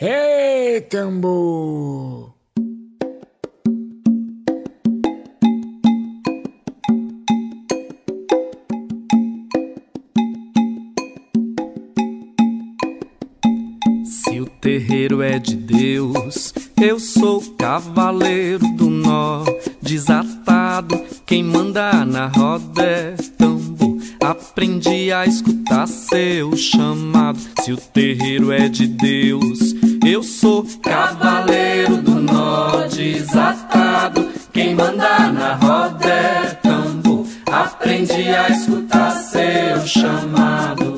Ei, tambor! Se o terreiro é de Deus, eu sou cavaleiro do nó desatado. Quem manda na roda é tambor. Aprendi a escutar seu chamado. Se o terreiro é de Deus, eu sou cavaleiro do nó desatado. Quem manda na roda é tambor. Aprendi a escutar seu chamado.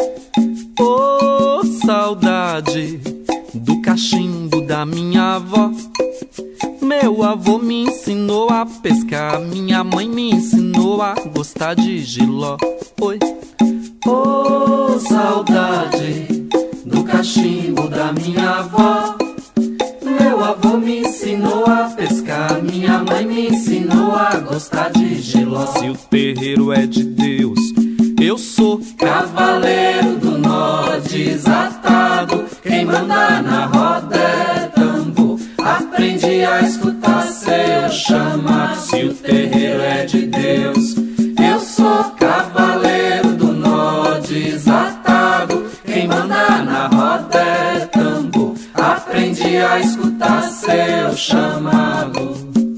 Oh, saudade do cachimbo da minha avó. Meu avô me ensinou a pescar, minha mãe me ensinou a gostar de jiló. Oi. Oh, saudade do cachimbo da minha avó. Meu avô me ensinou a pescar, minha mãe me ensinou a gostar de jiló. Se o terreiro é de Deus, eu sou cavaleiro do nó desatado. Quem manda na roda é tambor. Aprendi a escutar seu chamado. Se o terreiro é de Deus, eu sou cavaleiro do nó desatado. Quem manda na roda é tambor. Aprendi a escutar seu chamado.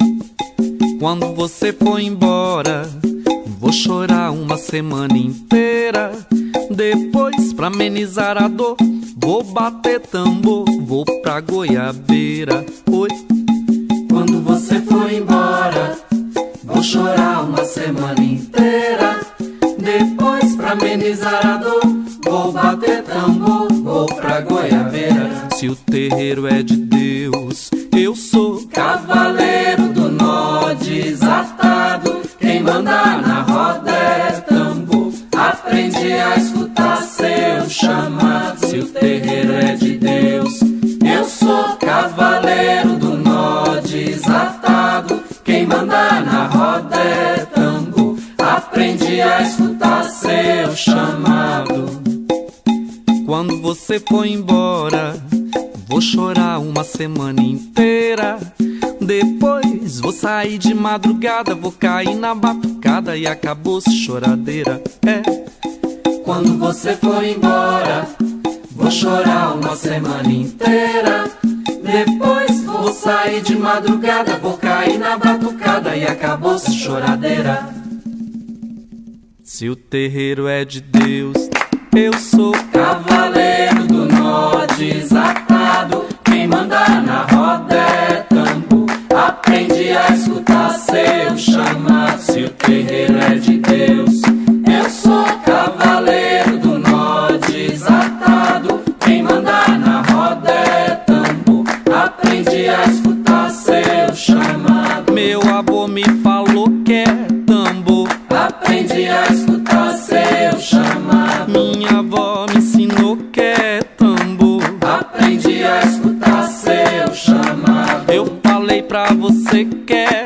Quando você for embora, vou chorar uma semana inteira. Depois, pra amenizar a dor, vou bater tambor, vou pra goiabeira. Oi. Quando você for embora, vou chorar uma semana inteira. Depois, pra amenizar a dor, vou bater tambor, vou pra goiabeira. Se o terreiro é de Deus, eu sou cavaleiro do nó desatado. Quem manda na roda é tambor. Aprendi a escutar seu chamado. Se o terreiro é de Deus, eu sou cavaleiro do nó desatado. Quem manda na roda é tambor. Aprendi a escutar seu chamado. Quando você for embora, vou chorar uma semana inteira. Depois vou sair de madrugada, vou cair na batucada e acabou-se choradeira. É. Quando você for embora, vou chorar uma semana inteira. Depois vou sair de madrugada, vou cair na batucada e acabou-se choradeira. Se o terreiro é de Deus, eu sou cavaleiro do nó desatado. Quem manda na roda é tambor. Aprendi a escutar seu chamado. Se o terreiro é de Deus, eu sou cavaleiro do nó desatado. Quem manda na roda é tambor. Aprendi a escutar seu chamado. Meu avô me falou que é tambor. Aprendi a escutar seu chamado. Minha avó me ensinou que é tambor. Aprendi a escutar seu chamado. Eu falei pra você que é